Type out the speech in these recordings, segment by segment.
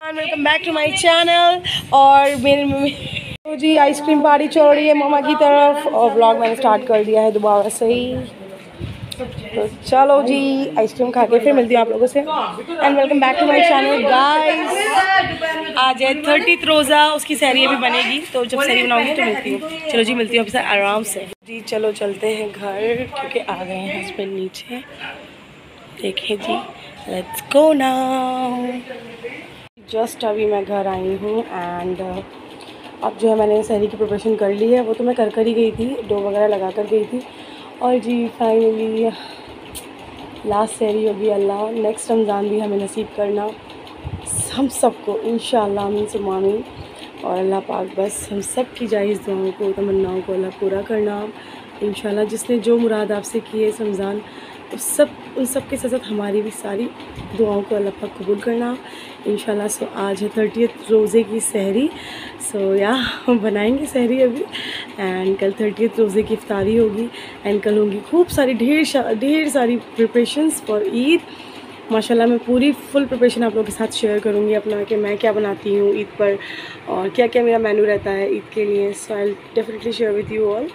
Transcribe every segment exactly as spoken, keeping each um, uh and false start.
Welcome back to my channel. और मेरे mummy तो जी आइसक्रीम पार्टी चल रही है मम्मा की तरफ और व्लॉग मैंने स्टार्ट कर दिया है दोबारा से ही। तो चलो जी आइसक्रीम खा के फिर मिलती हूँ आप लोगों से। And welcome back to my channel guys. आज है थर्टीथ रोज़ा, उसकी सहरी अभी बनेगी तो जब सहरी बनाऊंगी तो मिलती हूँ। चलो जी मिलती हूँ आपसे आराम से जी। चलो चलते हैं घर क्योंकि आ गए हैं हस्बैंड नीचे। देखें जी, लेट्स गो नाउ। जस्ट अभी मैं घर आई हूँ एंड अब जो है मैंने सहरी की प्रिपरेशन कर ली है। वो तो मैं कर कर ही गई थी, डो वगैरह लगा कर गई थी। और जी फाइनली लास्ट सहरी होगी। अल्लाह नेक्स्ट रमज़ान भी हमें नसीब करना हम सबको इंशाअल्लाह आमीन सुम्मा आमीन। और अल्लाह पाक बस हम सब की जायज़ दुआओं को तमन्नाओं को अल्लाह पूरा करना इंशाअल्लाह। जिसने जो मुराद आपसे की है इस रमज़ान उस सब उन सब के साथ साथ हमारी भी सारी दुआओं को अल्लाह पाक कबूल करना इंशाअल्लाह। सो आज है थर्टियथ रोज़े की सहरी। सो या हम बनाएंगे सहरी अभी एंड कल थर्टियथ रोज़े की इफ्तारी होगी एंड कल होंगी खूब सारी ढेर ढेर सारी प्रिपरेशंस फॉर ईद। माशाल्लाह मैं पूरी फुल प्रिपरेशन आप लोगों के साथ शेयर करूँगी अपना कि मैं क्या बनाती हूँ ईद पर और क्या क्या मेरा मेन्यू रहता है ईद के लिए। So I definitely share with you all.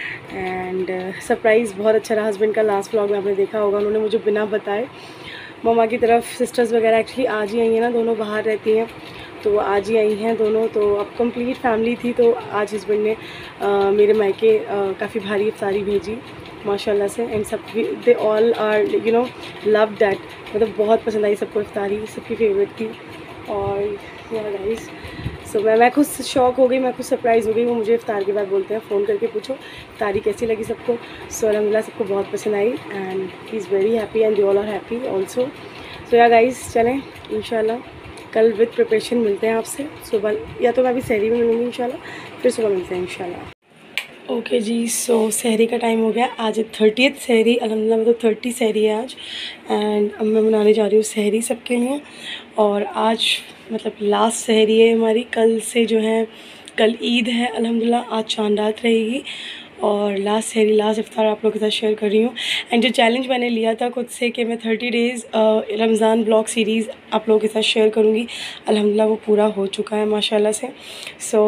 And surprise बहुत अच्छा रहा। हस्बैंड का लास्ट व्लॉग में आपने देखा होगा, उन्होंने मुझे बिना बताए मम्मा की तरफ सिस्टर्स वगैरह एक्चुअली आज ही आई हैं ना, दोनों बाहर रहती हैं तो आज ही आई हैं दोनों। तो अब कंप्लीट फैमिली थी तो आज हस्बैंड ने आ, मेरे मायके काफ़ी भारी इफ्तारी भेजी माशाल्लाह से। एंड सब they all are you know love that, मतलब बहुत पसंद आई सबको इफ्तारी, सबकी फेवरेट थी। और या गाइस सो मैं मैं खुद शॉक हो गई, मैं खुद सरप्राइज़ हो गई। वो मुझे इफ्तार के बाद बोलते हैं फ़ोन करके पूछो इफ्तारी कैसी लगी सबको। सो अल्हम्दुलिल्लाह सबको बहुत पसंद आई and he is very happy and they all are happy also. So yeah guys चलें इंशाल्लाह कल विद प्रिपरेशन मिलते हैं आपसे सुबह, या तो मैं अभी सहरी में मिलूँगी इंशाल्लाह, फिर सुबह मिलते हैं इंशाल्लाह। ओके okay जी, सो so, सहरी का टाइम हो गया। आज थर्टियथ सहरी, अल्हम्दुलिल्लाह मतलब थर्टी सहरी है आज एंड अब मैं बनाने जा रही हूँ सहरी सबके लिए। और आज मतलब लास्ट सहरी है हमारी, कल से जो है कल ईद है अल्हम्दुलिल्लाह, आज चांद रात रहेगी और लास्ट सहरी लास्ट इफ्तार आप लोगों के साथ शेयर कर रही हूँ। एंड जो चैलेंज मैंने लिया था खुद से कि मैं thirty days Ramzan blog series आप लोगों के साथ शेयर करूँगी, अल्हम्दुलिल्लाह वो पूरा हो चुका है माशाल्लाह से। सो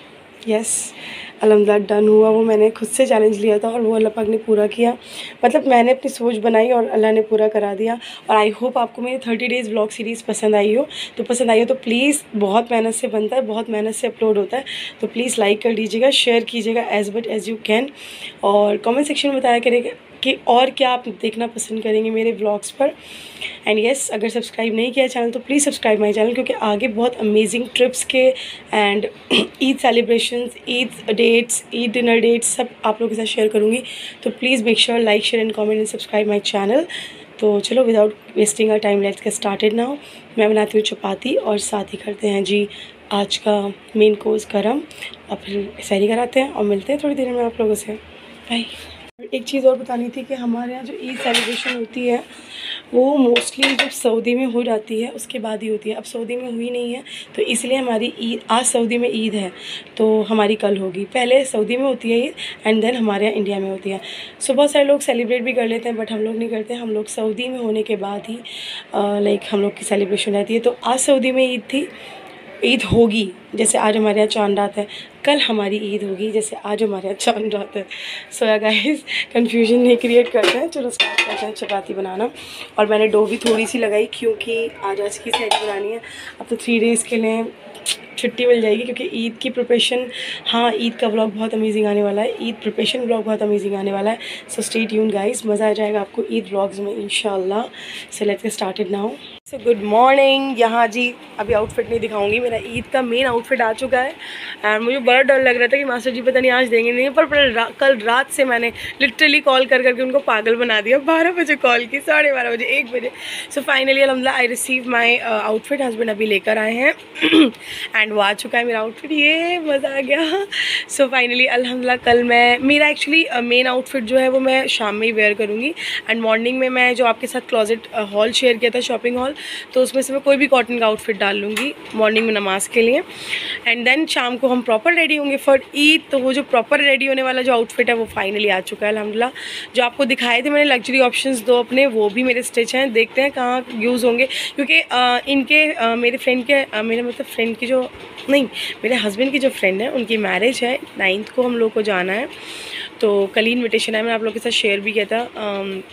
यस अल्हम्दुलिल्लाह डन हुआ। वो मैंने खुद से चैलेंज लिया था और वो अल्लाह पाक ने पूरा किया। मतलब मैंने अपनी सोच बनाई और अल्लाह ने पूरा करा दिया। और आई होप आपको मेरी थर्टी डेज़ व्लॉग सीरीज़ पसंद आई हो। तो पसंद आई हो तो प्लीज़, बहुत मेहनत से बनता है, बहुत मेहनत से अपलोड होता है, तो प्लीज़ लाइक कर दीजिएगा, शेयर कीजिएगा as but as you can. और कमेंट सेक्शन में बताया करेगा कि और क्या आप देखना पसंद करेंगे मेरे व्लॉग्स पर। एंड येस अगर सब्सक्राइब नहीं किया चैनल तो प्लीज़ सब्सक्राइब माई चैनल, क्योंकि आगे बहुत अमेजिंग ट्रिप्स के and Eid celebrations, Eid dates, Eid dinner dates सब आप लोगों के साथ शेयर करूँगी। तो please make sure like share and comment and subscribe my channel. तो चलो without wasting our time let's get started now. मैं बनाती हूँ चपाती और साथ ही करते हैं जी आज का मेन कोर्स गरम और फिर सहरी कराते हैं और मिलते हैं थोड़ी देर में आप लोगों से। बाय। एक चीज़ और बतानी थी कि हमारे यहाँ जो ईद सेलिब्रेशन होती है वो मोस्टली जब सऊदी में हो जाती है उसके बाद ही होती है। अब सऊदी में हुई नहीं है तो इसलिए हमारी ईद आज सऊदी में ईद है तो हमारी कल होगी। पहले सऊदी में होती है ईद एंड देन हमारे यहाँ इंडिया में होती है। सो बहुत सारे लोग सेलिब्रेट भी कर लेते हैं बट हम लोग नहीं करते। हम लोग सऊदी में होने के बाद ही लाइक हम लोग की सेलिब्रेशन रहती है। तो आज सऊदी में ईद थी, ईद होगी जैसे आज हमारे यहाँ चांद रात है, कल हमारी ईद होगी जैसे आज हमारे यहाँ चांद रात है। सो या गाइस कंफ्यूजन नहीं क्रिएट करते हैं। चलो स्टार्ट करते हैं चपाती बनाना। और मैंने डो भी थोड़ी सी लगाई क्योंकि आज आज की सहरी बनानी है। अब तो थ्री डेज़ के लिए छुट्टी मिल जाएगी क्योंकि ईद की प्रिपरेशन, हाँ ईद का व्लॉग बहुत अमेजिंग आने वाला है, ईद प्रिपरेशन व्लॉग बहुत अमेजिंग आने वाला है। सो स्टे ट्यून्ड गाइस, मज़ा आ जाएगा आपको ईद व्लॉग्स में इंशाल्लाह। So let's get started now. So good morning. यहाँ जी अभी आउटफिट नहीं दिखाऊंगी, मेरा ईद का मेन आउटफिट आ चुका है एंड मुझे बड़ा डर लग रहा था कि मास्टर जी पता नहीं आज देंगे नहीं, पर, पर रा, कल रात से मैंने लिटरली कॉल कर करके उनको पागल बना दिया। बारह बजे कॉल की, साढ़े बारह बजे, एक बजे। सो फाइनली अल्हम्दुलिल्लाह I receive my outfit, husband अभी लेकर आए हैं एंड वो आ चुका है मेरा आउटफिट। ये मज़ा आ गया। सो फाइनली अल्हम्दुलिल्लाह कल मैं मेरा एक्चुअली मेन आउटफिट जो है वो मैं शाम में ही वेयर करूँगी एंड मॉर्निंग में मैं जो आपके साथ क्लोजेट हॉल शेयर किया था, शॉपिंग हॉल, तो उसमें से मैं कोई भी कॉटन का आउटफिट डाल लूँगी मॉर्निंग में नमाज के लिए। एंड देन शाम को हम प्रॉपर रेडी होंगे फॉर ईद। तो वो जो प्रॉपर रेडी होने वाला जो आउटफिट है वो फाइनली आ चुका है अल्हम्दुलिल्लाह। जो आपको दिखाए थे मैंने लग्जरी ऑप्शंस दो अपने, वो भी मेरे स्टिच हैं, देखते हैं कहाँ यूज़ होंगे, क्योंकि आ, इनके आ, मेरे फ्रेंड के आ, मेरे मतलब फ्रेंड की जो नहीं मेरे हस्बैंड की जो फ्रेंड है उनकी मैरिज है, नाइन्थ को हम लोग को जाना है। तो कल ही इन्विटेशन है, मैंने आप लोग के साथ शेयर भी किया था आ,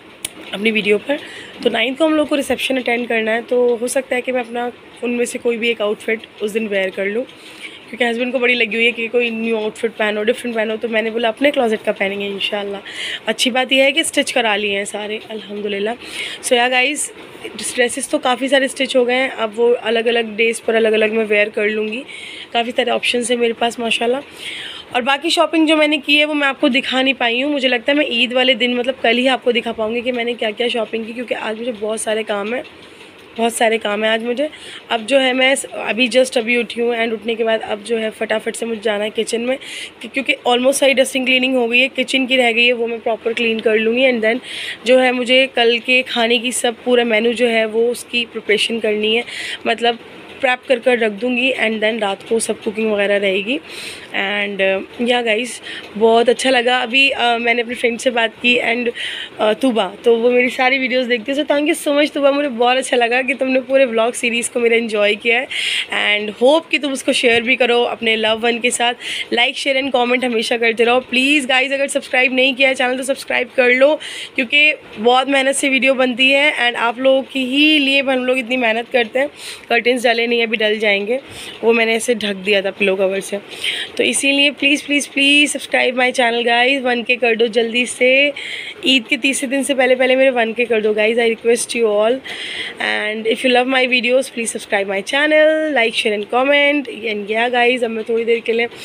अपनी वीडियो पर। तो नाइन्थ को हम लोग को रिसेप्शन अटेंड करना है, तो हो सकता है कि मैं अपना उनमें से कोई भी एक आउटफिट उस दिन वेयर कर लूँ, क्योंकि हस्बैंड को बड़ी लगी हुई है कि कोई न्यू आउटफिट पहनो, डिफरेंट पहनो। तो मैंने बोला अपने क्लोजेट का पहनेंगे इंशाल्लाह। अच्छी बात यह है कि स्टिच करा लिए हैं सारे अल्हम्दुलिल्लाह। सो या गाइस, ड्रेसेस तो काफ़ी सारे स्टिच हो गए हैं, अब वो अलग अलग डेज़ पर अलग अलग मैं वेयर कर लूँगी। काफ़ी सारे ऑप्शन है मेरे पास माशाल्लाह। और बाकी शॉपिंग जो मैंने की है वो मैं आपको दिखा नहीं पाई हूँ। मुझे लगता है मैं ईद वाले दिन मतलब कल ही आपको दिखा पाऊँगी कि मैंने क्या क्या शॉपिंग की, क्योंकि आज मुझे बहुत सारे काम है, बहुत सारे काम है आज मुझे। अब जो है मैं अभी जस्ट अभी उठी हूँ, एंड उठने के बाद अब जो है फटाफट से मुझे जाना है किचन में, क्योंकि ऑलमोस्ट सारी डस्टिंग क्लीनिंग हो गई है, किचन की रह गई है, वो मैं प्रॉपर क्लीन कर लूँगी। एंड देन जो है मुझे कल के खाने की सब पूरा मेन्यू जो है वो उसकी प्रिपरेशन करनी है, मतलब प्रैप कर कर रख दूँगी। एंड देन रात को सब कुकिंग वगैरह रहेगी। एंड या गाइस, बहुत अच्छा लगा। अभी uh, मैंने अपने फ्रेंड से बात की, एंड uh, तुबा, तो वो मेरी सारी वीडियोस देखती है। So thank you so much Tuba, मुझे बहुत अच्छा लगा कि तुमने पूरे व्लॉग सीरीज़ को मेरा एंजॉय किया है। एंड होप कि तुम उसको शेयर भी करो अपने लव वन के साथ। लाइक शेयर एंड कॉमेंट हमेशा करते रहो प्लीज़ गाइज़। अगर सब्सक्राइब नहीं किया है चैनल तो सब्सक्राइब कर लो, क्योंकि बहुत मेहनत से वीडियो बनती है, एंड आप लोगों की ही लिए हम लोग इतनी मेहनत करते हैं। कर्टन्स डले नहीं, अभी डल जाएंगे, वो मैंने ऐसे ढक दिया था पिलो कवर से। तो इसीलिए please please please subscribe my channel guys, one K कर दो जल्दी से। ईद के तीसरे दिन से पहले पहले मेरे वन के कर दो guys, I request you all. And if you love my videos please subscribe my channel, like share and comment. And yeah guys, अब मैं थोड़ी देर के लिए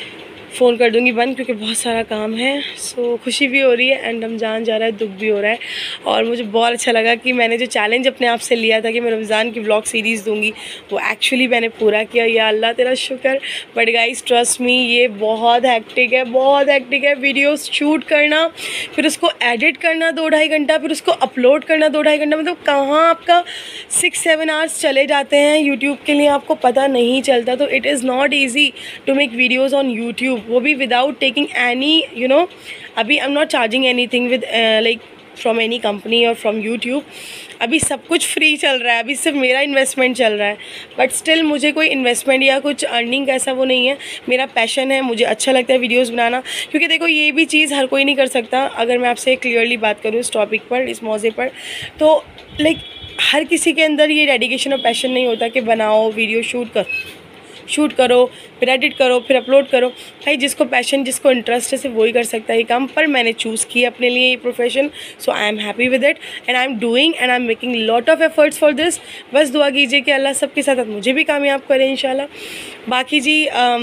फ़ोन कर दूँगी बंद, क्योंकि बहुत सारा काम है। सो so, खुशी भी हो रही है, एंड रमज़ान जा रहा है, दुख भी हो रहा है। और मुझे बहुत अच्छा लगा कि मैंने जो चैलेंज अपने आप से लिया था कि मैं रमज़ान की व्लॉग सीरीज़ दूँगी, वो एक्चुअली मैंने पूरा किया। या अल्लाह तेरा शुक्र। बट गाइस ट्रस्ट मी, ये बहुत हैक्टिक है, बहुत हैक्टिक है। वीडियोस शूट करना, फिर उसको एडिट करना दो ढाई घंटा, फिर उसको अपलोड करना दो ढाई घंटा, मतलब कहाँ आपका सिक्स सेवन आवर्स चले जाते हैं यूट्यूब के लिए, आपको पता नहीं चलता। तो it is not easy to make videos on YouTube, वो भी without taking any you know अभी I am not charging anything with like from any company और फ्रॉम यूट्यूब। अभी सब कुछ फ्री चल रहा है, अभी सिर्फ मेरा इन्वेस्टमेंट चल रहा है। बट स्टिल मुझे कोई इन्वेस्टमेंट या कुछ अर्निंग ऐसा वो नहीं है, मेरा पैशन है, मुझे अच्छा लगता है वीडियोस बनाना। क्योंकि देखो ये भी चीज़ हर कोई नहीं कर सकता। अगर मैं आपसे क्लियरली बात करूँ इस टॉपिक पर, इस मौजे पर, तो लाइक हर किसी के अंदर ये डेडिकेशन और पैशन नहीं होता कि बनाओ वीडियो शूट कर शूट करो, फिर एडिट करो, फिर अपलोड करो। भाई जिसको पैशन, जिसको इंटरेस्ट है, सिर्फ वही कर सकता है ये काम। पर मैंने चूज़ किया अपने लिए ये profession, so I am happy with it, and I am doing and I am making lot of efforts for this. बस दुआ कीजिए कि अल्लाह सबके साथ साथ मुझे भी कामयाब करे इंशाल्लाह। बाकी जी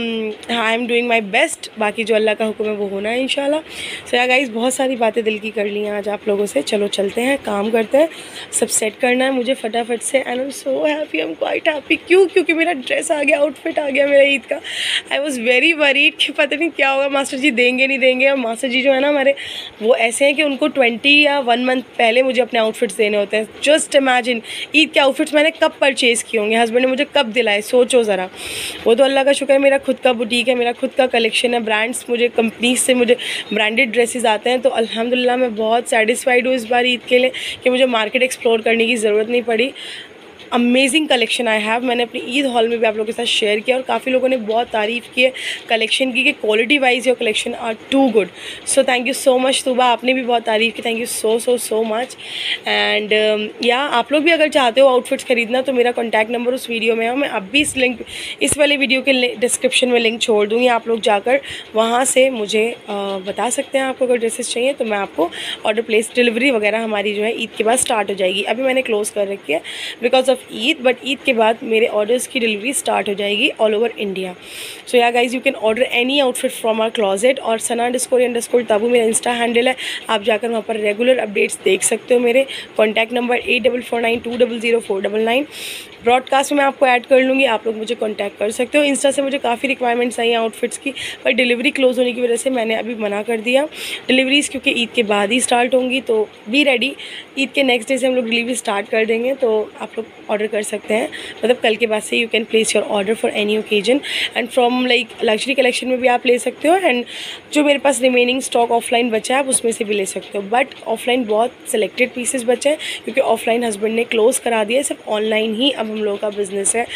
I am doing my best, बाकी जो अल्लाह का हुक्म है वो होना है इंशाल्लाह। सो या गाइस, बहुत सारी बातें दिल की कर ली हैं आज आप लोगों से। चलो चलते हैं, काम करते हैं, सब सेट करना है मुझे फटाफट से। And I am so happy, I am quite happy. क्यों? क्योंकि मेरा ड्रेस आ गया, आउटफिट आ गया मेरा ईद का। आई वॉज वेरी वरीड कि पता नहीं क्या होगा, मास्टर जी देंगे नहीं देंगे। और मास्टर जी जो है ना हमारे, वो ऐसे हैं कि उनको ट्वेंटी या वन मंथ पहले मुझे अपने आउटफिट्स देने होते हैं। जस्ट इमेजिन ईद के आउटफिट्स मैंने कब परचेज़ किए होंगे, हस्बैंड ने मुझे कब दिलाए, सोचो ज़रा। वो तो अल्लाह का शुक्र है, मेरा खुद का बुटीक है, मेरा खुद का कलेक्शन है, ब्रांड्स, मुझे कंपनीज से मुझे ब्रांडेड ड्रेसेस आते हैं। तो अल्हम्दुलिल्लाह मैं बहुत सेटिस्फाइड हूँ इस बार ईद के लिए कि मुझे मार्केट एक्सप्लोर करने की ज़रूरत नहीं पड़ी। अमेजिंग कलेक्शन आई हैव, मैंने अपनी ईद हॉल में भी आप लोगों के साथ शेयर किया, और काफ़ी लोगों ने बहुत तारीफ़ की है कलेक्शन की कि quality wise your collection are too good. So thank you so much Tuba, आपने भी बहुत तारीफ़ की, thank you so so so much. And yeah आप लोग भी अगर चाहते हो आउटफिट्स खरीदना तो मेरा कॉन्टैक्ट नंबर उस वीडियो में है, मैं अब भी इस लिंक, इस वाले वीडियो के डिस्क्रिप्शन में लिंक छोड़ दूँगी। आप लोग जाकर वहाँ से मुझे आ, बता सकते हैं आपको अगर ड्रेसेस चाहिए, तो मैं आपको ऑर्डर प्लेस, डिलीवरी वगैरह हमारी जो है ईद के बाद स्टार्ट हो जाएगी। अभी मैंने क्लोज़ कर रखी है because of Eid, but Eid के बाद मेरे ऑर्डर्स की डिलीवरी स्टार्ट हो जाएगी all over India. So yeah guys, you can order any outfit from our closet, और सना अंडरस्कोर अंडरस्कोर ताबू मेरा इंस्टा हैंडल है। आप जाकर वहाँ पर रेगुलर अपडेट्स देख सकते हो। मेरे contact number at double four nine two double zero four double nine. Broadcast में मैं आपको ऐड कर लूँगी, आप लोग मुझे कॉन्टैक्ट कर सकते हो। इंस्टा से मुझे काफ़ी रिक्वायरमेंट्स आई हैं आउटफिट्स की, पर डिलीवरी क्लोज़ होने की वजह से मैंने अभी मना कर दिया। डिलीवरीज़ क्योंकि ईद के बाद ही स्टार्ट होंगी, तो बी रेडी। ईद के नेक्स्ट डे से हम लोग डिलीवरी स्टार्ट कर देंगे, तो आप लोग ऑर्डर कर सकते हैं। मतलब कल के बाद से you can place your order for any occasion and from like luxury collection में भी आप ले सकते हो, एंड जो मेरे पास रिमेनिंग स्टॉक ऑफलाइन बचा है आप उसमें से भी ले सकते हो। बट ऑफलाइन बहुत सिलेक्टेड पीसेस बचे हैं क्योंकि ऑफलाइन हस्बैंड ने क्लोज़ करा दिया है, सिर्फ ऑनलाइन ही अब हम लोगों का बिजनेस है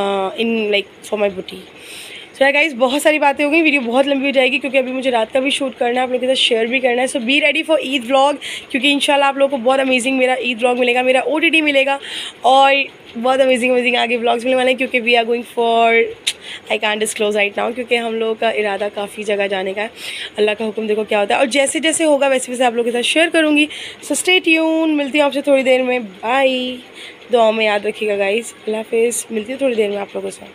in like for my boutique. So है गाइस, बहुत सारी बातें हो गई, वीडियो बहुत लंबी हो जाएगी क्योंकि अभी मुझे रात का भी शूट करना है, आप लोगों के साथ शेयर भी करना है। So be ready for Eid vlog, क्योंकि इंशाल्लाह आप लोगों को बहुत अमेजिंग मेरा ईद व्लॉग मिलेगा, मेरा ओटीटी मिलेगा और बहुत अमेजिंग अमेजिंग आगे व्लॉग्स मिलने वाले हैं, क्योंकि we are going for I can't disclose right now, क्योंकि हम लोगों का इरादा काफ़ी जगह जाने का है। अल्लाह का हुक्म देखो क्या होता है, और जैसे जैसे होगा वैसे वैसे आप लोगों के साथ शेयर करूँगी। सो स्टे ट्यून, मिलती हूँ आपसे थोड़ी देर में, बाय। दुआ में याद रखिएगा गाइस, अल्लाह हाफिज़, मिलती हूँ थोड़ी देर में आप लोगों से।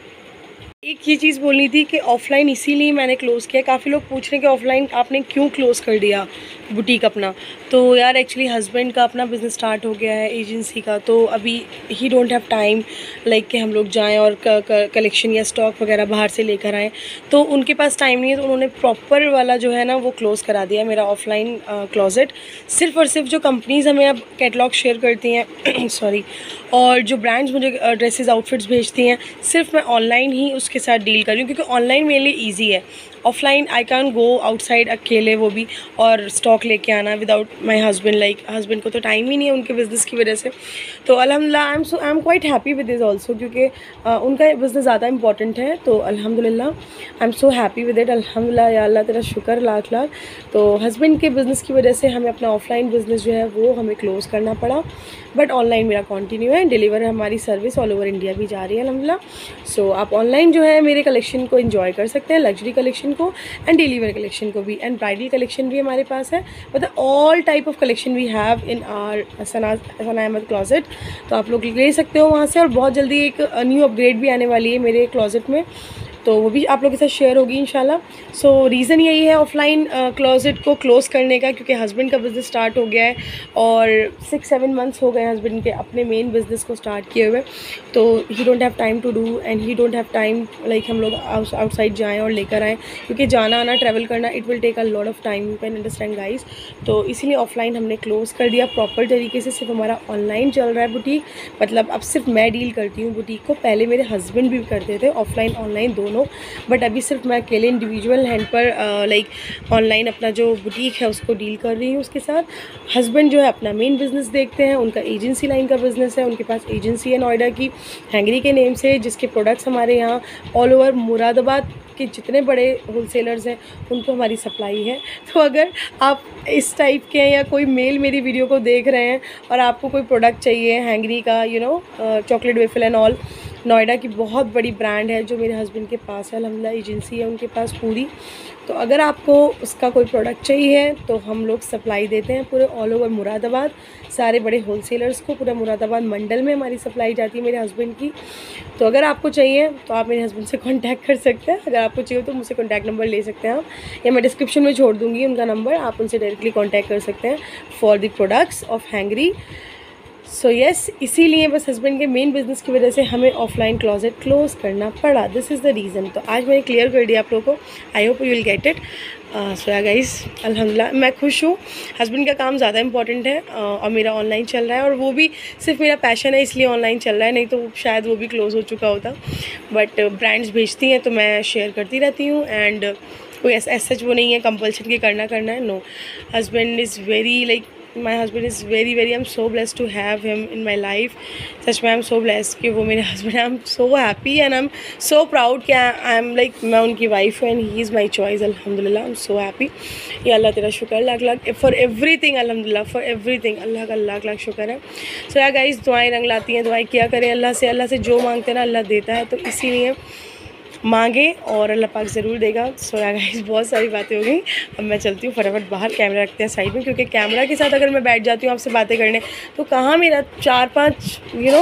एक ये चीज़ बोलनी थी कि ऑफ़लाइन इसीलिए मैंने क्लोज़ किया। काफ़ी लोग पूछ रहे हैं कि ऑफ़लाइन आपने क्यों क्लोज़ कर दिया बुटीक अपना। तो यार एक्चुअली हस्बैंड का अपना बिज़नेस स्टार्ट हो गया है एजेंसी का, तो अभी he don't have time like कि हम लोग जाएं और कलेक्शन या स्टॉक वगैरह बाहर से लेकर आएँ, तो उनके पास टाइम नहीं है। तो उन्होंने प्रॉपर वाला जो है ना वो क्लोज़ करा दिया मेरा ऑफ़लाइन क्लोजेट। सिर्फ़ और सिर्फ जो कंपनीज़ हमें अब कैटलॉग शेयर करती हैं सॉरी और जो ब्रांड्स मुझे ड्रेसेस आउटफिट्स भेजती हैं, सिर्फ मैं ऑनलाइन ही उसके साथ डील कर रही हूँ, क्योंकि ऑनलाइन मेरे लिए ईजी है। Offline I can go outside अकेले, वो भी और स्टॉक लेके आना without my husband. Like husband को तो टाइम ही नहीं है उनके बिज़नेस की वजह से। तो अल्हम्दुलिल्लाह I am so I am quite happy with this also, क्योंकि uh, उनका बिज़नेस ज़्यादा इंपॉर्टेंट है। तो अल्हम्दुलिल्लाह I am so happy with it. अल्हम्दुलिल्लाह, या अल्लाह तेरा शुक्र लाख लाख। तो हस्बैंड के बिज़नेस की वजह से हमें अपना ऑफलाइन बिज़नेस जो है वो हमें क्लोज़ करना पड़ा, बट ऑनलाइन मेरा कंटिन्यू है। डिलीवर हमारी सर्विस ऑल ओवर इंडिया भी जा रही है अल्हम्दुलिल्लाह। सो so, आप ऑनलाइन जो है मेरे कलेक्शन को एंजॉय कर सकते हैं, लग्जरी कलेक्शन को एंड डेली वेयर कलेक्शन को भी, एंड ब्राइडल कलेक्शन भी हमारे पास है। मतलब all type of collection we have in our Sana Sana Ahmad closet. तो आप लोग ले सकते हो वहाँ से, और बहुत जल्दी एक न्यू अपग्रेड भी आने वाली है मेरे क्लोजेट में, तो वो भी आप लोगों के साथ शेयर होगी इंशाल्लाह। सो रीज़न यही है ऑफलाइन क्लोजेट को क्लोज़ करने का, क्योंकि हस्बैंड का बिज़नेस स्टार्ट हो गया है और सिक्स सेवन मंथ्स हो गए हस्बैंड के अपने मेन बिज़नेस को स्टार्ट किए हुए। तो he don't have time to do and he don't have time like हम लोग आउटसाइड जाएँ और लेकर आएँ, क्योंकि जाना आना ट्रैवल करना it will take a lot of time, you can understand guys. तो इसीलिए ऑफलाइन हमने क्लोज़ कर दिया प्रॉपर तरीके से। सिर्फ हमारा ऑनलाइन चल रहा है बुटीक, मतलब अब सिर्फ मैं डील करती हूँ बुटीक को। पहले मेरे हस्बैंड भी करते थे ऑफलाइन ऑनलाइन दोनों, बट अभी सिर्फ मैं अकेले इंडिविजुअल हैंड पर लाइक ऑनलाइन अपना जो बुटीक है उसको डील कर रही हूँ उसके साथ। हस्बैंड जो है अपना मेन बिज़नेस देखते हैं, उनका एजेंसी लाइन का बिज़नेस है, उनके पास एजेंसी है नोएडा की हैंगरी के नेम से, जिसके प्रोडक्ट्स हमारे यहाँ ऑल ओवर मुरादाबाद के जितने बड़े होलसेलर्स हैं उनको हमारी सप्लाई है। तो अगर आप इस टाइप के हैं या कोई मेल मेरी वीडियो को देख रहे हैं और आपको कोई प्रोडक्ट चाहिए हैंगरी का, you know chocolate waffle and all, Noida की बहुत बड़ी ब्रांड है जो मेरे हस्बैंड के पास है, अल्हम्दुलिल्लाह एजेंसी है उनके पास पूरी। तो अगर आपको उसका कोई प्रोडक्ट चाहिए तो हम लोग सप्लाई देते हैं पूरे ऑल ओवर मुरादाबाद, सारे बड़े होलसेलर्स को पूरा मुरादाबाद मंडल में हमारी सप्लाई जाती है मेरे हस्बैंड की। तो अगर आपको चाहिए तो आप मेरे हस्बैंड से कांटेक्ट कर सकते हैं। अगर आपको चाहिए तो मुझसे कांटेक्ट नंबर ले सकते हैं आप, या मैं डिस्क्रिप्शन में छोड़ दूँगी उनका नंबर, आप उनसे डायरेक्टली कांटेक्ट कर सकते हैं for the products of Hangry. So so yes yes, इसीलिए बस हस्बैंड के मेन बिज़नेस की वजह से हमें ऑफलाइन क्लोजेट क्लोज़ करना पड़ा। This is the reason. तो आज मैंने क्लियर कर दिया आप लोगों को, I hope you will get it. So yeah guys, अल्हम्दुलिल्लाह मैं खुश हूँ। हस्बैंड का काम ज़्यादा इंपॉर्टेंट है uh, और मेरा ऑनलाइन चल रहा है, और वो भी सिर्फ मेरा पैशन है इसलिए ऑनलाइन चल रहा है, नहीं तो शायद वो भी क्लोज़ हो चुका होता। बट ब्रांड्स uh, भेजती हैं तो मैं शेयर करती रहती हूँ, एंड कोई ऐसा सच वो नहीं है कंपल्शन कि करना करना है। No, husband is very like my husband is very very I am so blessed to have him in my life. सच में आई एम सो ब्लेस्ड कि वो मेरे husband, I am so happy and I am so proud कि I am like मैं उनकी wife हूँ and he is my choice. अल्हम्दुलिल्लाह आई एम सो हैप्पी। या अल्लाह तेरा शुक्र लाख लाख फॉर एवरीथिंग, अल्हम्दुलिल्लाह फॉर एवरीथिंग, अल्लाह का लाख लाख शुक्र है। सो या गाइस, दुआएं रंग लाती हैं, दुआएं किया करें अल्लाह से। अल्लाह से जो मांगते हैं ना अल्लाह देता है, तो इसीलिए मांगे और अल्लाह पाक ज़रूर देगा। सो या गाइस, बहुत सारी बातें हो गई, अब मैं चलती हूँ फटाफट बाहर। कैमरा रखते हैं साइड में, क्योंकि कैमरा के साथ अगर मैं बैठ जाती हूँ आपसे बातें करने तो कहाँ मेरा चार पाँच यू नो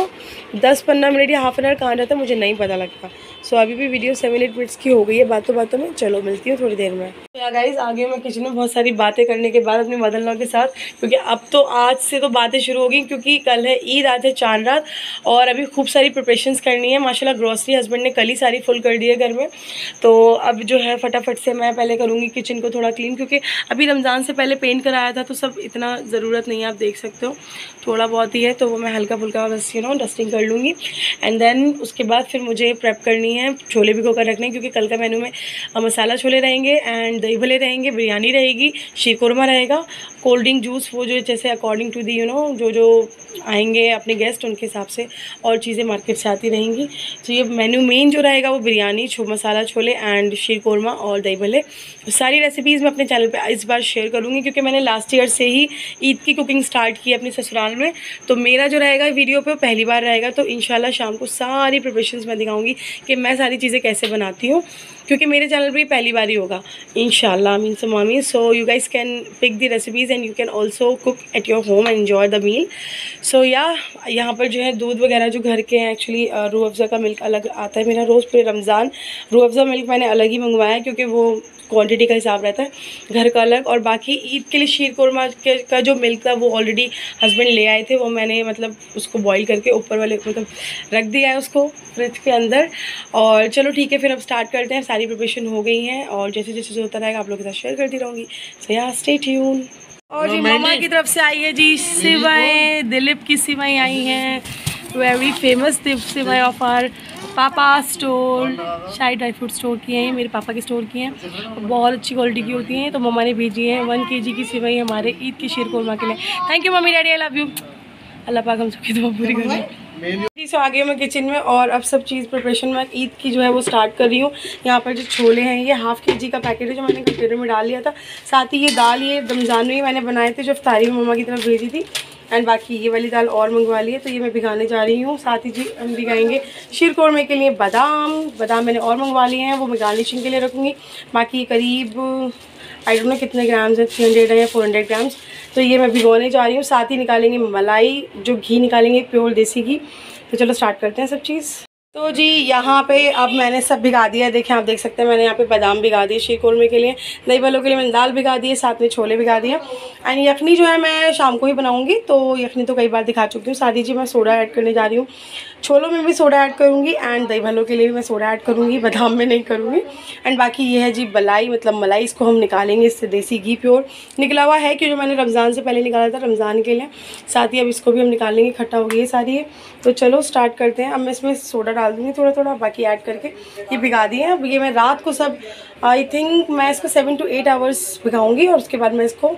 दस पंद्रह मिनट या हाफ एन आवर कहाँ जाता है मुझे नहीं पता लगता। सो so, अभी भी वीडियो सेवन एट मिनट्स की हो गई है बातों बातों में। चलो मिलती हूँ थोड़ी देर में। तो या गाइस आ गई मैं किचन में बहुत सारी बातें करने के बाद अपने मदर इन लॉ के साथ, क्योंकि अब तो आज से तो बातें शुरू हो गई, क्योंकि कल है ईद, आज है चांद रात और अभी खूब सारी प्रिपरेशंस करनी है। माशाल्लाह ग्रॉसरी हस्बैंड ने कल ही सारी फुल कर दी है घर में, तो अब जो है फटाफट से मैं पहले करूँगी किचन को थोड़ा क्लीन, क्योंकि अभी रमज़ान से पहले पेंट कराया था तो सब इतना ज़रूरत नहीं है, आप देख सकते हो थोड़ा बहुत ही है, तो वो मैं हल्का फुल्का बस यू नो डस्टिंग कर लूँगी। एंड देन उसके बाद फिर मुझे प्रेप करनी है, छोले भिगो कर रखने, क्योंकि कल का मेनू में मसाला छोले रहेंगे एंड दही भले रहेंगे, बिरयानी रहेगी, शीर कोरमा रहेगा, कोल्ड ड्रिंक जूस वो जो जैसे according to the you know जो जो आएंगे अपने गेस्ट उनके हिसाब से और चीज़ें मार्केट से आती रहेंगी। तो ये मेन्यू मेन जो रहेगा वो बिरयानी, छो मसाला छोले एंड शीर कोरमा और दही भले। सारी रेसिपीज़ मैं अपने चैनल पे इस बार शेयर करूँगी, क्योंकि मैंने लास्ट ईयर से ही ईद की कुकिंग स्टार्ट की अपने ससुराल में, तो मेरा जो रहेगा वीडियो पे पहली बार रहेगा। तो इंशाल्लाह शाम को सारी प्रिपरेशंस मैं दिखाऊँगी कि मैं सारी चीज़ें कैसे बनाती हूँ, क्योंकि मेरे चैनल पे पहली बार ही होगा इंशाल्लाह। मीन सो मामी, so you guys can pick the recipes and you can also cook at your home and enjoy the meal. So yeah यहाँ पर जो है दूध वगैरह जो घर के हैं, एक्चुअली रूह अफ़ज़ा का मिल्क अलग आता है मेरा रोज़ पूरे रमज़ान। रूह अफ़ज़ा मिल्क मैंने अलग ही मंगवाया है, क्योंकि वो क्वांटिटी का हिसाब रहता है, घर का अलग। और बाकी ईद के लिए शीर कोरमा के का जो मिल्क था वो ऑलरेडी हस्बैंड ले आए थे, वो मैंने मतलब उसको बॉईल करके ऊपर वाले मतलब रख दिया है उसको फ्रिज के अंदर। और चलो ठीक है, फिर अब स्टार्ट करते हैं। सारी प्रिपरेशन हो गई हैं और जैसे जैसे जो होता रहेगा आप लोगों के साथ शेयर करती रहूँगी। सो या स्टे ट्यून। और जी मामा की तरफ से आई है जी सिवाएं, दिलीप की सिवाएं आई हैं, very famous sewaiyan of our papa store, Shahi dry fruit store की हैं, मेरे पापा के स्टोर की हैं, बहुत अच्छी क्वालिटी की होती हैं। तो मम्मा ने भेजी है वन के जी की सिवाई हमारे ईद की शीर कोरमा के लिए। Thank you mummy daddy, I love you. Allah पाक हम सबकी दुआ पूरी करें। जी सो आ गई मैं किचन में और अब सब चीज़ प्रिपरेशन में ईद की जो है वो स्टार्ट कर रही हूँ। यहाँ पर जो छोले हैं ये हाफ़ के जी का पैकेट है जो मैंने कंटेनर में डाल लिया था। साथ ही ये दाल ये रमज़ान में ही मैंने बनाए थे जो इफ्तारी में मम्मा की तरफ भेजी थी। एंड बाकी ये वाली दाल और मंगवा ली है, तो ये मैं भिगाने जा रही हूँ। साथ ही जी हम भिगाएंगे शीर कोरमे के लिए बादाम, बादाम मैंने और मंगवा लिए हैं, वो मैं गार्निशिंग के लिए रखूँगी। बाकी करीब आई डोंट नो कितने ग्राम्स है, थ्री हंड्रेड है या फोर हंड्रेड ग्राम्स, तो ये मैं भिगोने जा रही हूँ। साथ ही निकालेंगे मलाई, जो घी निकालेंगे प्योर देसी घी। तो चलो स्टार्ट करते हैं सब चीज़। तो जी यहाँ पे अब मैंने सब भिगा दिया है, देखें आप देख सकते हैं मैंने यहाँ पे बादाम भिगा दिए शीर कोरमे के लिए, दही भल्लों के लिए मैंने दाल भिगा दी है, साथ में छोले भिगा दिए। एंड यखनी जो है मैं शाम को ही बनाऊँगी, तो यखनी तो कई बार दिखा चुकी हूँ। साथ ही जी मैं सोडा ऐड करने जा रही हूँ, छोलों में भी सोडा ऐड करूँगी एंड दही भल्लों के लिए भी मैं सोडा ऐड करूँगी, बादाम में नहीं करूँगी। एंड बाकी ये है जी मलाई, मतलब मलाई, इसको हम निकालेंगे, इससे देसी घी प्योर निकला हुआ है कि जो मैंने रमज़ान से पहले निकाला था रमज़ान के लिए। साथ ही अब इसको भी हम निकालेंगे, इकट्ठा हो गई है सारी है। तो चलो स्टार्ट करते हैं। अब मैं इसमें सोडा डाल दूँगी थोड़ा थोड़ा, बाकी ऐड करके ये भिगा दिए हैं। अब ये मैं रात को सब आई थिंक मैं इसको सेवन टू एट आवर्स भिगाऊँगी और उसके बाद मैं इसको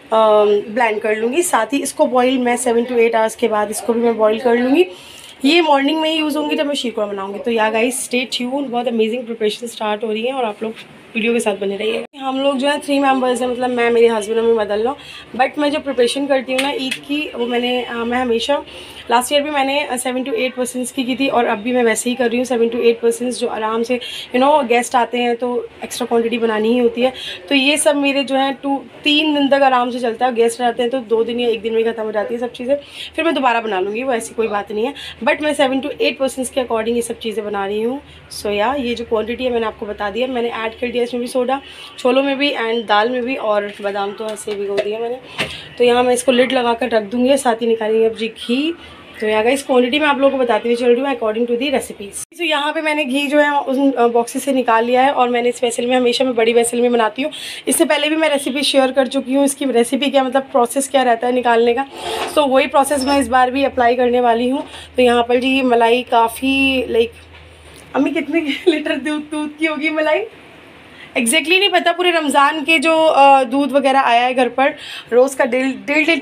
ब्लेंड कर लूँगी। साथ ही इसको बॉईल मैं सेवन टू एट आवर्स के बाद इसको भी मैं बॉईल कर लूँगी। ये मॉर्निंग में ही यूज़ होंगी जब मैं शीर कोरमा बनाऊँगी। तो या गाइस स्टे ट्यून, बहुत अमेजिंग प्रिपरेशन स्टार्ट हो रही है और आप लोग वीडियो के साथ बने रहिए। हम लोग जो है थ्री मेंबर्स हैं, मतलब मैं, मेरे हस्बैंड और मेरी मदर इन लॉ। बट मैं जो प्रिपरेशन करती हूँ ना ईद की, वो मैंने आ, मैं हमेशा लास्ट ईयर भी मैंने सेवन टू एट परसेंट्स की की थी और अब भी मैं वैसे ही कर रही हूँ सेवन टू एट परसेंट्स, जो आराम से यू नो गेस्ट आते हैं तो एक्स्ट्रा क्वांटिटी बनानी ही होती है। तो ये सब मेरे जो है टू तीन दिन तक आराम से चलता है। गेस्ट आते हैं तो दो दिन या एक दिन में ख़त्म हो जाती है सब चीज़ें, फिर मैं दोबारा बना लूँगी, वो ऐसी कोई बात नहीं है। बट मैं सेवन टू एट परसेंट्स के अकॉर्डिंग ये सब चीज़ें बना रही हूँ। सो या ये जो क्वान्टिटी है मैंने आपको बता दिया, मैंने ऐड कर दिया इसमें भी सोडा, छोलों में भी एंड दाल में भी, और बादाम तो ऐसे भिगो दिया मैंने। तो यहाँ मैं इसको लिड लगा कर रख दूँगी। साथ ही निकालेंगे अब जी घी। तो यहाँ का इस क्वांटिटी में आप लोगों को बताती हुई चल रही हूँ अकॉर्डिंग टू दी रेसिपीज़। तो यहाँ पे मैंने घी जो है उस बॉक्सेस से निकाल लिया है और मैंने इस वेसल में, हमेशा मैं बड़ी वेसल में बनाती हूँ। इससे पहले भी मैं रेसिपी शेयर कर चुकी हूँ, इसकी रेसिपी क्या मतलब प्रोसेस क्या रहता है निकालने का। तो वही प्रोसेस मैं इस बार भी अप्लाई करने वाली हूँ। तो यहाँ पर जी मलाई काफ़ी लाइक, अम्मी कितने लीटर दूध दूध की होगी मलाई एग्जैक्टली नहीं पता। पूरे रमज़ान के जो दूध वगैरह आया है घर पर रोज़ का डेढ़ डेढ़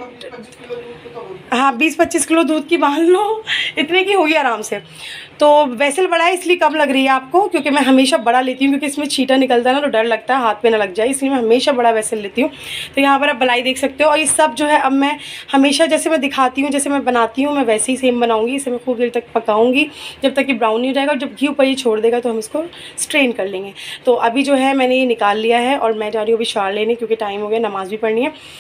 हाँ बीस पच्चीस किलो दूध की मान लो, इतने की होगी आराम से। तो वेसल बड़ा है इसलिए कम लग रही है आपको, क्योंकि मैं हमेशा बड़ा लेती हूँ, क्योंकि इसमें छींटा निकलता है ना तो डर लगता है हाथ पे ना लग जाए, इसलिए मैं हमेशा बड़ा वेसल लेती हूँ। तो यहाँ पर आप मलाई देख सकते हो। और ये सब जो है अब मैं हमेशा जैसे मैं दिखाती हूँ, जैसे मैं बनाती हूँ, मैं वैसे ही सेम बनाऊँगी। इसे मैं खूब देर तक पकाऊँगी जब तक कि ब्राउन नहीं हो जाएगा, और जब घी ऊपर ये छोड़ देगा तो हम इसको स्ट्रेन कर लेंगे। तो अभी जो है मैंने ये निकाल लिया है और मैं जा रही हूँ अभी शार लेने, क्योंकि टाइम हो गया, नमाज़ भी पढ़नी है।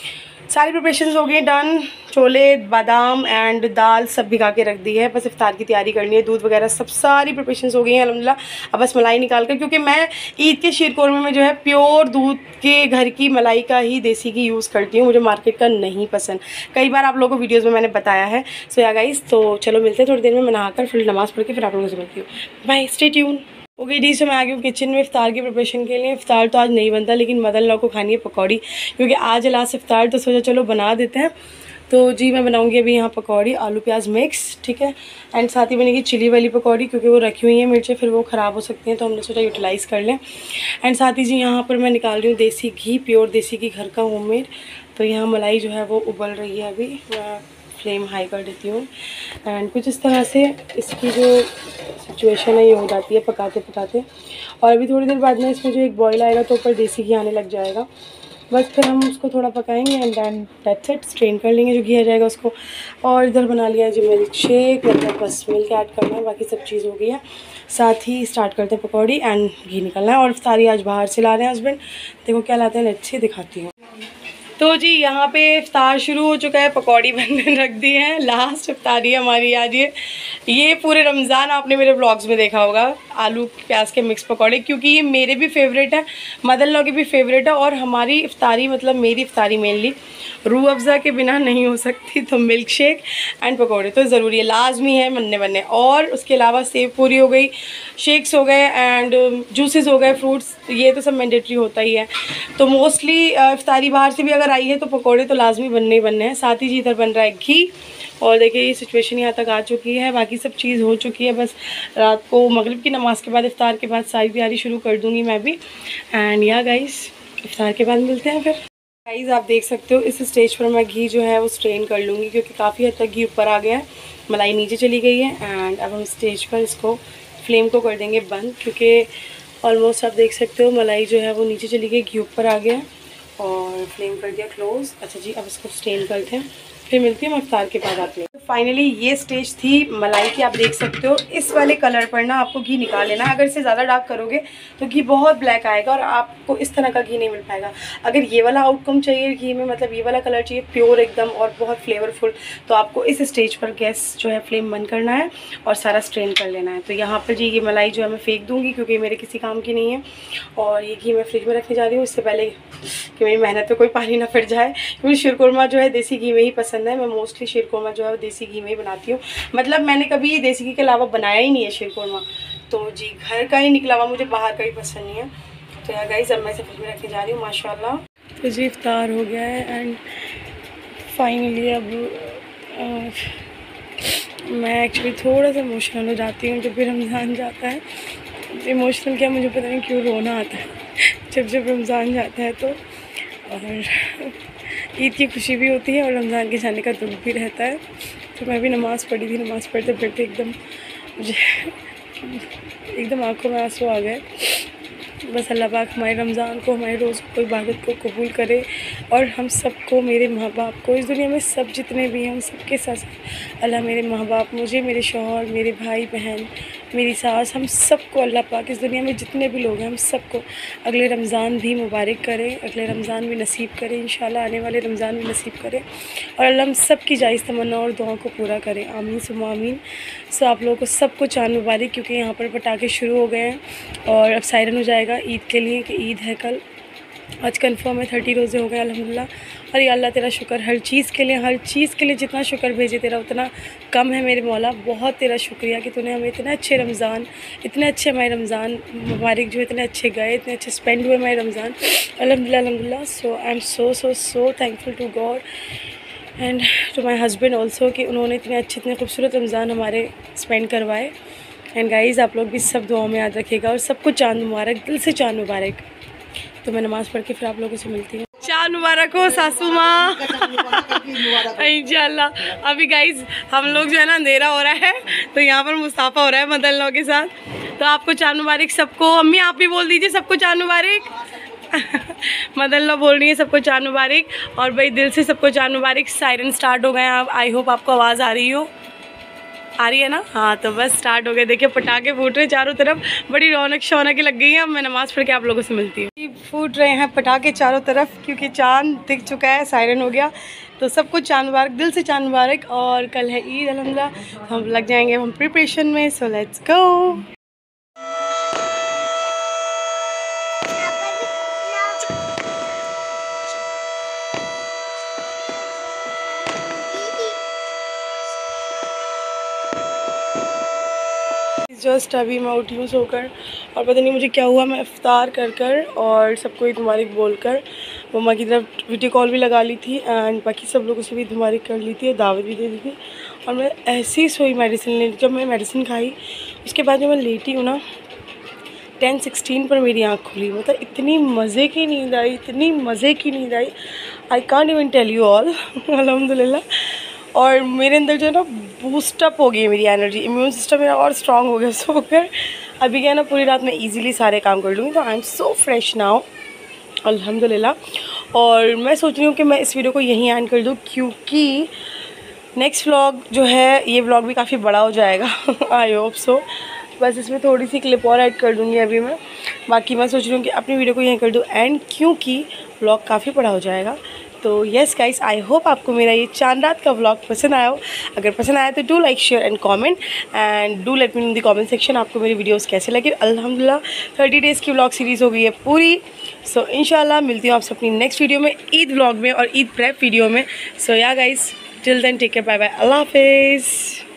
सारी प्रिपरेशंस हो गई डन। छोले, बादाम एंड दाल सब भिगा के रख दी है, बस इफ्तार की तैयारी करनी है। दूध वगैरह सब सारी प्रिपरेशंस हो गई हैं अल्हम्दुलिल्लाह। अब बस मलाई निकाल कर, क्योंकि मैं ईद के शीर कोरमा में जो है प्योर दूध के घर की मलाई का ही देसी घी यूज़ करती हूँ, मुझे मार्केट का नहीं पसंद। कई बार आप लोगों को वीडियोज़ में मैंने बताया है। सो या गाइस, तो चलो मिलते हैं थोड़ी देर में। मैं नहाकर फिर नमाज़ पढ़ के फिर आप लोगों से मिलती हूँ। Bye, stay tune. ओके डी, से मैं आ गई हूँ किचन में इफ्तार की प्रिपरेशन के लिए। इफ्तार तो आज नहीं बनता, लेकिन मदन लॉ को खानी है पकौड़ी, क्योंकि आज लास्ट इफ्तार, तो सोचा चलो बना देते हैं। तो जी मैं बनाऊंगी अभी यहाँ पकौड़ी, आलू प्याज मिक्स, ठीक है। एंड साथ ही बनेगी चिली वाली पकौड़ी, क्योंकि वो रखी हुई हैं मिर्चें, फिर वो ख़राब हो सकती हैं, तो हमने सोचा यूटिलाइज़ कर लें। एंड साथ ही जी यहाँ पर मैं निकाल रही हूँ देसी घी, प्योर देसी घी, घर का होममेड। तो यहाँ मलाई जो है वो उबल रही है, अभी मैं फ्लेम हाई कर देती हूँ। एंड कुछ इस तरह से इसकी जो सिचुएशन है ये हो जाती है पकाते पकाते। और अभी थोड़ी देर बाद में इसमें जो एक बॉयल आएगा तो ऊपर देसी घी आने लग जाएगा। बस फिर हम उसको थोड़ा पकाएंगे and then that's it, strain कर लेंगे जो घी आ जाएगा उसको। और इधर बना लिया है जी मिल्क शेक, मतलब बस मिल्क ऐड करना है, बाकी सब चीज़ हो गई है। साथ ही स्टार्ट करते हैं पकौड़ी एंड घी निकलना है। और इफ्तारी आज बाहर से ला रहे हैं हस्बैंड, देखो क्या लाते हैं, लेट्स सी, दिखाती हूँ। तो जी यहाँ पे इफ्तार शुरू हो चुका है, पकौड़ी बनने रख दी है। लास्ट इफ्तारी है हमारी आज ये ये पूरे रमज़ान आपने मेरे ब्लॉग्स में देखा होगा, आलू प्याज के मिक्स पकौड़े, क्योंकि ये मेरे भी फेवरेट है, मदन लॉ की भी फेवरेट है। और हमारी इफ्तारी, मतलब मेरी इफ्तारी मेनली रूह अफ़ज़ा के बिना नहीं हो सकती, तो मिल्क शेक एंड पकौड़े तो ज़रूरी है, लाजमी है बनने बनने। और उसके अलावा सेव पूरी हो गई, शेक्स हो गए एंड जूसेस हो गए, फ्रूट्स, ये तो सब मैंडेटरी होता ही है। तो मोस्टली इफ्तारी बाहर से भी अगर आई है तो पकौड़े तो लाजमी बनने ही बनने हैं। साथ ही जी इधर बन रहा है घी। और देखिए ये सिचुएशन यहाँ तक आ चुकी है, बाकी सब चीज़ हो चुकी है। बस रात को मगरिब की नमाज़ के बाद, इफ्तार के बाद सारी तैयारी शुरू कर दूँगी मैं भी। एंड या गाइस, इफ्तार के बाद मिलते हैं फिर। गाइस आप देख सकते हो इस स्टेज पर मैं घी जो है वो स्ट्रेन कर लूँगी, क्योंकि काफ़ी हद तक घी ऊपर आ गया है, मलाई नीचे चली गई है। एंड अब हम स्टेज पर इसको फ्लेम को कर देंगे बंद, क्योंकि ऑलमोस्ट आप देख सकते हो मलाई जो है वो नीचे चली गई, घी ऊपर आ गया और फ्लेम कर दिया क्लोज। अच्छा जी, अब इसको स्टेन करते हैं, फिर मिलती है मैं इफ्तार के बाद आप लोग। फाइनली ये स्टेज थी मलाई की, आप देख सकते हो इस वाले कलर पर ना आपको घी निकाल लेना। अगर इसे ज़्यादा डार्क करोगे तो घी बहुत ब्लैक आएगा और आपको इस तरह का घी नहीं मिल पाएगा। अगर ये वाला आउटकम चाहिए घी में, मतलब ये वाला कलर चाहिए प्योर एकदम और बहुत फ्लेवरफुल, तो आपको इस स्टेज पर गैस जो है फ्लेम बंद करना है और सारा स्ट्रेन कर लेना है। तो यहाँ पर जी ये मलाई जो है मैं फेंक दूँगी, क्योंकि मेरे किसी काम की नहीं है। और ये घी मैं फ्रिज में रखने जा रही हूँ, इससे पहले कि मेरी मेहनत पे कोई पानी ना फिर जाए, क्योंकि शीरकुरमा जो है देसी घी में ही पसंद है। मैं मोस्टली शीरकुरमा जो है वो देसी घी में ही बनाती हूँ, मतलब मैंने कभी देसी घी के अलावा बनाया ही नहीं है शीरकुरमा। तो जी घर का ही निकला हुआ, मुझे बाहर का ही पसंद नहीं है। तो यार गाइस, अब मैं इसे फ्रिज में रखने जा रही हूँ माशाल्लाह। तो जी इफ्तार हो गया है एंड फाइनली अब आ, मैं एक्चुअली थोड़ा सा इमोशनल हो जाती हूँ जब भी रमज़ान जाता है। इमोशनल क्या, मुझे पता नहीं क्यों रोना आता है जब जब रमज़ान जाता है तो। और ईद की खुशी भी होती है और रमज़ान के जाने का दुख भी रहता है। तो मैं भी नमाज़ पढ़ी थी, नमाज़ पढ़ते पढ़ते एकदम मुझे एकदम आंखों में आंसू आ गए। बस अल्लाह पाक हमारे रमज़ान को, हमारे रोज़ को, इबादत को कबूल करे और हम सबको, मेरे माँ बाप को, इस दुनिया में सब जितने भी हैं उन सबके साथ अल्लाह, मेरे माँ बाप, मुझे, मेरे शौहर, मेरे भाई बहन, मेरी सास, हम सबको अल्लाह पाक इस दुनिया में जितने भी लोग हैं हम सबको अगले रमज़ान भी मुबारक करे, अगले रमज़ान भी नसीब करे, इंशाल्लाह आने वाले रमज़ान भी नसीब करे और अल्लाह हम सब की जायज़ तमन्ना और दुआओं को पूरा करे, आमीन सुम्मा आमीन। सो आप लोगों को सबको चाँद मुबारक, क्योंकि यहाँ पर पटाखे शुरू हो गए हैं और अब सायरन हो जाएगा ईद के लिए, कि ईद है कल। आज कंफर्म है, थर्टी रोज़े हो गए अल्हम्दुलिल्लाह। और या अल्लाह तेरा शुक्र हर चीज़ के लिए, हर चीज़ के लिए जितना शुक्र भेजे तेरा उतना कम है मेरे मौला। बहुत तेरा शुक्रिया कि तूने हमें इतने अच्छे रमज़ान, इतने अच्छे हमारे रमज़ान मुबारक जो इतने अच्छे गए, इतने अच्छे स्पेंड हुए हमारे रमज़ान अल्हम्दुलिल्लाह अल्हम्दुलिल्लाह। So I am so so so thankful to God and to my husband also, कि उन्होंने इतने अच्छे, इतने खूबसूरत रमज़ान हमारे स्पेंड करवाए। एंड गाइज़ आप लोग भी सब दुआओं में याद रखिएगा और सबको चाँद मुबारक, दिल से चाँद मुबारक। तो मैं नमाज़ पढ़ के फिर आप लोगों से मिलती हूँ। चाँद मुबारक हो सासू माँ इंशाल्लाह। अभी गाइज हम लोग जो है ना अंधेरा हो रहा है, तो यहाँ पर मुसाफा हो रहा है मदन लॉ के साथ। तो आपको चाँद मुबारक सबको। अम्मी आप भी बोल दीजिए सबको चाँद मुबारक मदन लॉ बोल रही है सबको चाँद मुबारक और भाई दिल से सबको चाँद मुबारक। सायरन स्टार्ट हो गए हैं, आई होप आपको आवाज़ आ रही हो। आ रही है ना? हाँ, तो बस स्टार्ट हो गए। देखिए पटाखे फूट रहे चारों तरफ, बड़ी रौनक शौनक लग गई है। अब मैं नमाज़ पढ़ के आप लोगों से मिलती हूँ। फूट रहे हैं पटाखे चारों तरफ क्योंकि चांद दिख चुका है, सायरन हो गया, तो सब कुछ चांद मुबारक, दिल से चांद मुबारक। और कल है ईद अल्हम्दुलिल्लाह, हम लग जाएंगे हम प्रिपरेशन में। So let's go. जस्ट अभी मैं उठी हूँ सोकर और पता नहीं मुझे क्या हुआ, मैं इफ्तार कर कर और सबको ईद मुबारक बोल कर मम्मा की तरफ वीडियो कॉल भी लगा ली थी एंड बाकी सब लोगों से भी ईद मुबारक कर ली थी और दावत भी दे दी थी। और मैं ऐसे ही सोई मेडिसिन ले, जब मैं मेडिसिन खाई उसके बाद जब मैं लेटी हूँ ना टेन सिक्सटीन पर मेरी आँख खुली। मतलब इतनी मज़े की नींद आई, इतनी मज़े की नींद आई, I can't even tell you all. अल्हम्दुलिल्लाह। और मेरे अंदर जो है ना बूस्टअप हो गई है मेरी एनर्जी, इम्यून सिस्टम मेरा और स्ट्रॉन्ग हो गया सोकर। अभी क्या है ना पूरी रात में इजीली सारे काम कर लूँगी, तो I am so fresh now अल्हम्दुलिल्लाह। और मैं सोच रही हूँ कि मैं इस वीडियो को यहीं एंड कर दूँ क्योंकि नेक्स्ट व्लॉग जो है, ये व्लॉग भी काफ़ी बड़ा हो जाएगा। I hope so. बस इसमें थोड़ी सी क्लिप और ऐड कर दूँगी अभी मैं। बाकी मैं सोच रही हूँ कि अपनी वीडियो को यहीं कर दूँ एंड, क्योंकि व्लॉग काफ़ी बड़ा हो जाएगा। तो येस गाइस, आई होप आपको मेरा ये चांद रात का व्लॉग पसंद आया हो। अगर पसंद आया तो do like share and comment and do let me in the comment section आपको मेरी वीडियोस कैसे लगे। अल्हम्दुलिल्लाह थर्टी डेज़ की व्लॉग सीरीज़ हो गई है पूरी। सो so, इंशाल्लाह मिलती हूँ आपसे अपनी नेक्स्ट वीडियो में, ईद व्लॉग में और ईद प्रेप वीडियो में। So yeah guys, till then take care, bye bye, Allah हाफिज़।